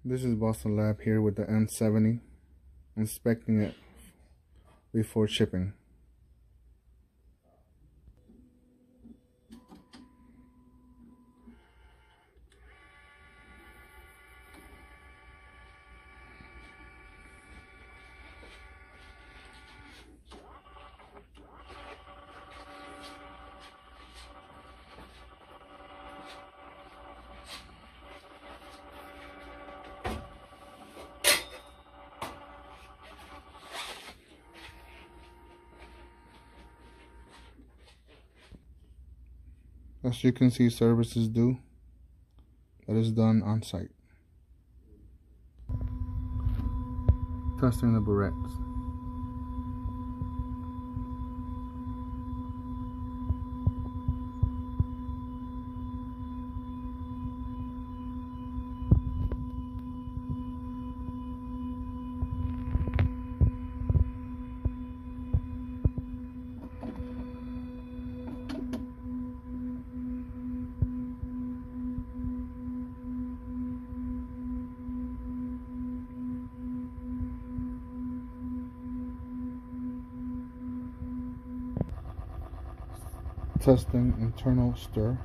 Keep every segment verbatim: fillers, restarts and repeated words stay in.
This is Boston Lab here with the M seventy, inspecting it before shipping. As you can see, service is due. That is done on site. Testing the barrettes. Testing internal stir.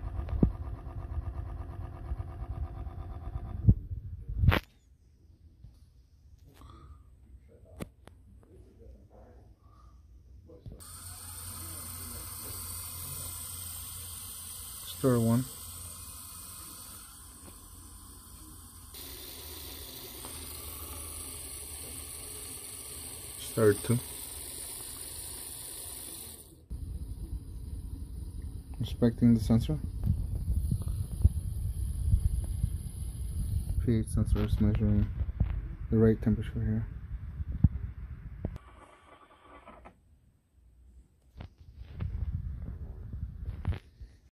Stir one. Stir two. Inspecting the sensor. pH sensor is measuring the right temperature here.